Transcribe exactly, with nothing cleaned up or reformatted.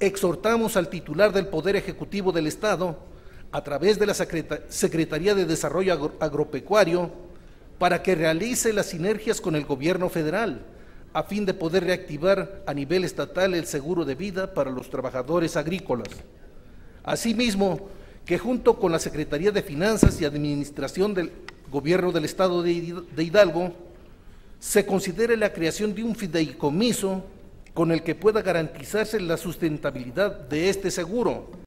exhortamos al titular del Poder Ejecutivo del Estado, a través de la Secretaría de Desarrollo Agro Agropecuario, para que realice las sinergias con el Gobierno federal, a fin de poder reactivar a nivel estatal el seguro de vida para los trabajadores agrícolas. Asimismo, que junto con la Secretaría de Finanzas y Administración del Gobierno del Estado de Hidalgo, se considere la creación de un fideicomiso con el que pueda garantizarse la sustentabilidad de este seguro,